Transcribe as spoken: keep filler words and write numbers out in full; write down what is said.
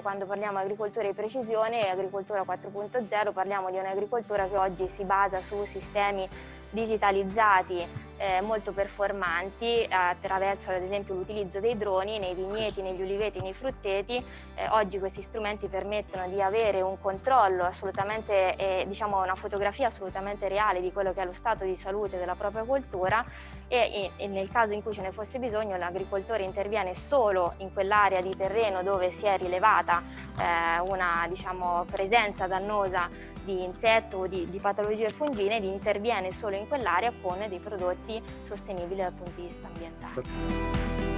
quando parliamo di agricoltura di precisione e agricoltura quattro punto zero parliamo di un'agricoltura che oggi si basa su sistemi digitalizzati eh, molto performanti attraverso ad esempio l'utilizzo dei droni nei vigneti, negli uliveti, nei frutteti. Eh, oggi questi strumenti permettono di avere un controllo assolutamente, eh, diciamo una fotografia assolutamente reale di quello che è lo stato di salute della propria coltura e, e nel caso in cui ce ne fosse bisogno l'agricoltore interviene solo in quell'area di terreno dove si è rilevata eh, una diciamo, presenza dannosa di insetto o di, di patologie fungine ed interviene solo in quell'area con dei prodotti sostenibili dal punto di vista ambientale.